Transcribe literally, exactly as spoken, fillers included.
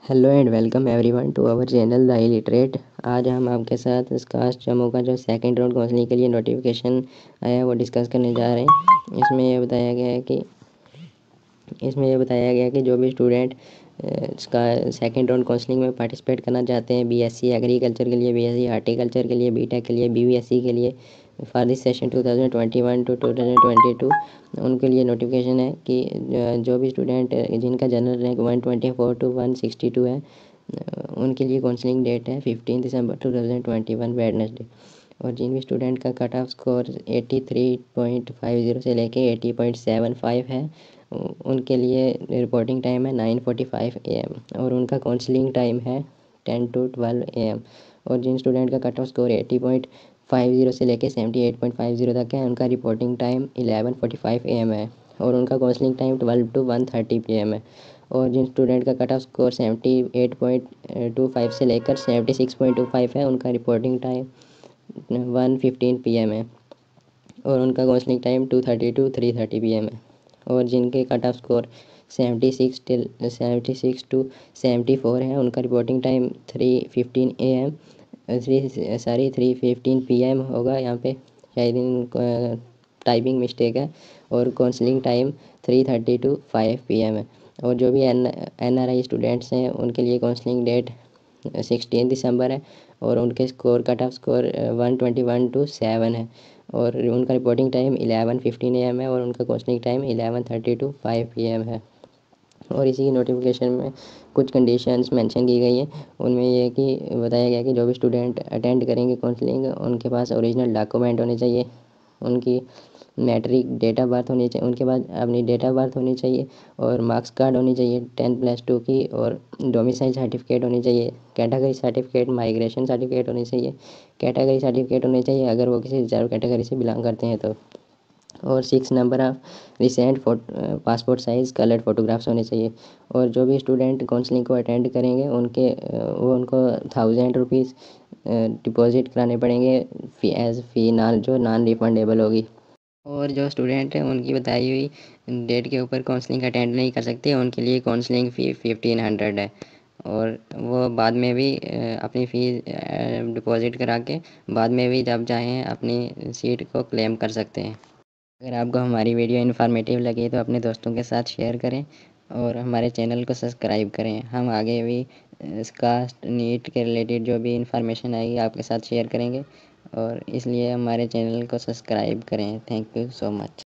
Hello and welcome everyone to our channel the illiterate. आज हम आपके साथ स्कास्ट जम्मू का जो सेकंड राउंड काउंसलिंग के लिए नोटिफिकेशन आया है वो डिस्कस करने जा रहे हैं। इसमें यह बताया गया है कि इसमें यह बताया गया है कि जो भी स्टूडेंट इसका सेकंड राउंड काउंसलिंग में पार्टिसिपेट करना चाहते हैं, बीएससी एग्रीकल्चर के लिए, बीएससी हार्टिकल्चर के लिए, बीटेक के लिए, बीवीएससी के लिए for this session two thousand twenty one to two thousand twenty two, उनके लिए नोटिफिकेशन है कि जो भी स्टूडेंट जिनका general rank one twenty four two one sixty two है, उनके लिए काउंसलिंग डेट है fifteen December two thousand twenty one Wednesday. और जिन भी स्टूडेंट का cut off score eighty three point five zero से लेके एटी पॉइंट सेवन फाइव है, उनके लिए रिपोर्टिंग टाइम है nine forty five A M और उनका काउंसलिंग टाइम है ten to twelve A M. और जिन स्टूडेंट का cut off score eighty point five zero से लेके seventy eight point five zero तक है, उनका reporting time eleven forty five A M है और उनका counselling time twelve to one thirty P M है। और जिन स्टूडेंट का cut off score seventy eight point two five से लेकर seventy six point two five है, उनका reporting time one fifteen P M है और उनका counselling time two thirty to three thirty P M है। और जिनके cut off score seventy six till seventy six to seventy four है, उनका reporting time three fifteen A M three sorry three fifteen P M होगा। यहाँ पे शायद typing mistake है। और counselling time three thirty to five P M है। और जो भी N N R I students हैं, उनके लिए काउंसलिंग डेट सिक्सटीन दिसंबर है और उनके score cut off score one twenty one two seven है और उनका reporting time eleven fifteen A M है और उनका counselling time eleven thirty to five P M है। और इसी नोटिफिकेशन में कुछ कंडीशंस मेंशन की गई हैं। उनमें ये कि बताया गया कि जो भी स्टूडेंट अटेंड करेंगे काउंसलिंग, उनके पास ओरिजिनल डॉक्यूमेंट होने चाहिए, उनकी मैट्रिक डेट ऑफ बर्थ होनी चाहिए, उनके पास अपनी डेट ऑफ बर्थ होनी चाहिए और मार्क्स कार्ड होनी चाहिए टेन प्लस टू की, और डोमिसाइल सर्टिफिकेट होनी चाहिए, कैटेगरी सर्टिफिकेट, माइग्रेशन सर्टिफिकेट होनी चाहिए, कैटेगरी सर्टिफिकेट होने चाहिए अगर वो किसी रिजर्व कैटेगरी से बिलोंग करते हैं तो। और six number of recent photo passport size coloured photographs होने चाहिए। और जो भी स्टूडेंट काउंसलिंग को अटेंड करेंगे, उनके वो उनको थाउजेंड रुपीज़ डिपॉजिट कराने पड़ेंगे फ़ी एज़ फ़ी नॉन जो नॉन रिफंडेबल होगी। और जो स्टूडेंट हैं उनकी बताई हुई डेट के ऊपर काउंसलिंग अटेंड नहीं कर सकते, उनके लिए काउंसलिंग फ़ी फिफ्टीन हंड्रेड है और वो बाद में भी अपनी फ़ीस डिपॉजिट करा के बाद में भी जब चाहें अपनी सीट को क्लेम कर सकते हैं। अगर आपको हमारी वीडियो इन्फॉर्मेटिव लगी तो अपने दोस्तों के साथ शेयर करें और हमारे चैनल को सब्सक्राइब करें। हम आगे भी इसका नीट के रिलेटेड जो भी इंफॉर्मेशन आएगी आपके साथ शेयर करेंगे और इसलिए हमारे चैनल को सब्सक्राइब करें। Thank you so much.